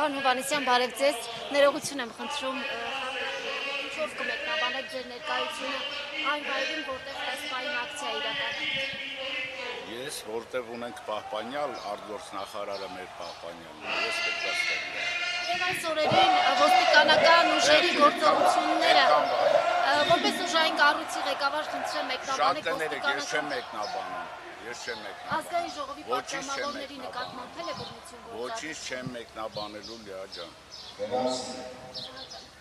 Պարոն Հովհաննիսյան, բարև ձեզ, ներողություն եմ խնդրում, ինչով կմեկնաբանեք ձեր ներկայությունը այն վայրին, որտեղ այս պահին ակցիա իրականացվի։ Ես, որտեղ ունենք պահպանյալ, արտգործնախարարը մեր պահպանյալն է, ես պետք է ստեղծեմ։ Եվ այս օրերին ոստիկանական ուժերի գործողությունները, որպես ուժային կառույցի ղեկավար խնդրեմ մեկնաբանեք ոստիկանական... Ես չեմ մեկնաբանել։ Ազգային ժողովի պատգամավորների նկատմամբ էլ է բռնություն գործադրվում։ Ոչինչ չեմ մեկնաբանելու, Լիա ջան։